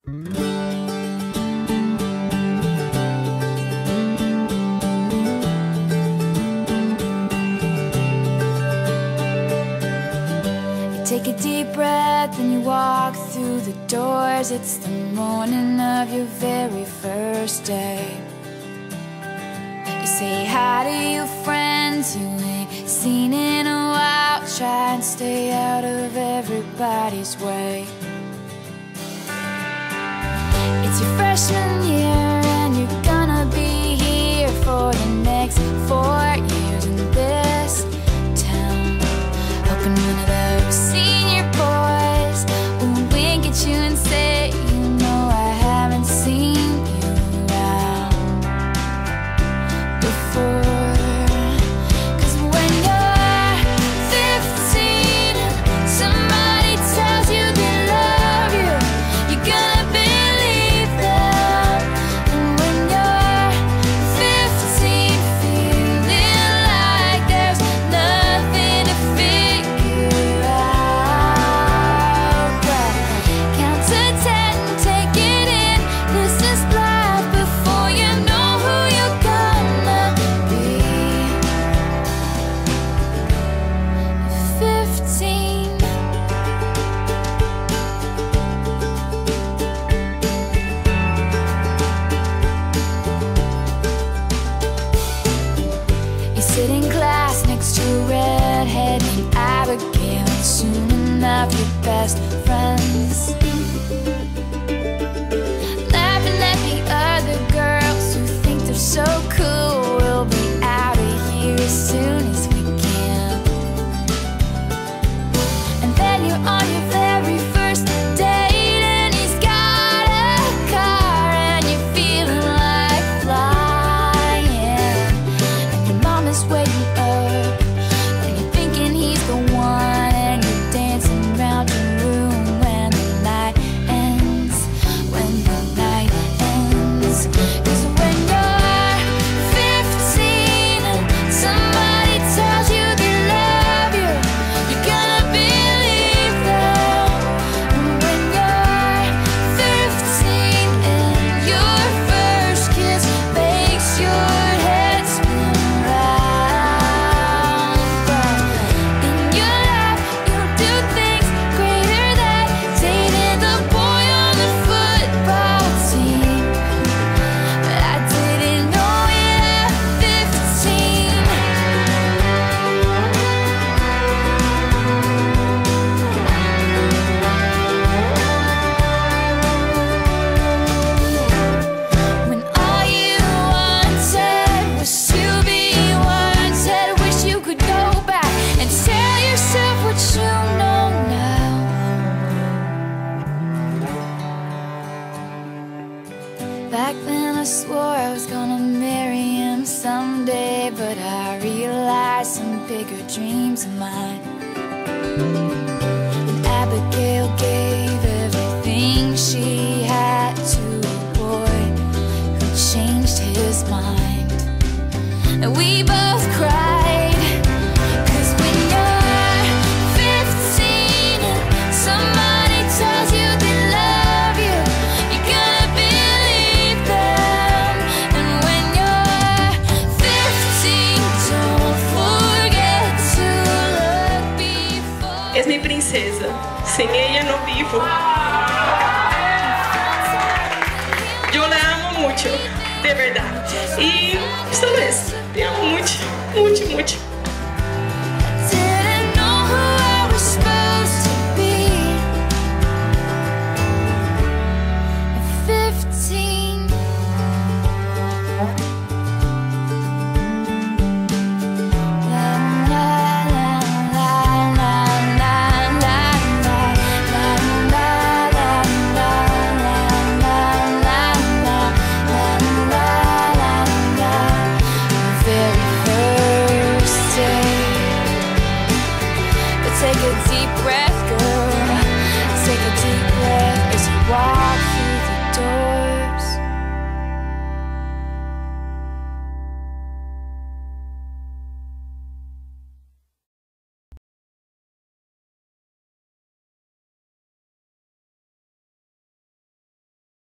Take a deep breath and you walk through the doors. It's the morning of your very first day. You say hi to your friends you ain't seen in a while. Try and stay out of everybody's way. It's your freshman year and you're gonna be here for the next 4 years in this town. Hoping one of those senior boys will wink at you and say, you know I haven't seen you around before. 'Cause when you're 15 and somebody tells you they love you, you're gonna believe them. And when you're 15 feeling like there's nothing to figure out, but count to 10, take it in. This is life before you know who you're gonna be. 15. You sit in class next to a redhead named Abigail, and soon enough your best friends. Laughing at the other girls who think they're so cool. We'll be out of here as soon as we can. And then you're on your very first date and he's got a car and you're feeling like flying. And your mom is waiting up and you're thinking he's the one, and you're dancing around your room when the night ends. When the night ends. 'Cause when you're 15 and somebody tells you they love you, you're gonna believe them. And when you're 15 and your first kiss makes your head spin round, but in your life you'll do things greater than dating the boy on the football team. But I didn't know it at 15. When all you wanted was to be wanted, wish you could go back and tell yourself what you know now. Back then I swore I was gonna marry him someday, but I realized some bigger dreams of mine. And Abigail gave everything she had to a boy who changed his mind. And we both cried. 'Cause when you're 15 and somebody tells you they love you, you're gonna believe them. And when you're 15, don't forget to look before. Es mi princesa, sin ella no vivo. Yo la amo mucho, de verdad. Y solo eso, te amo mucho, mucho, mucho.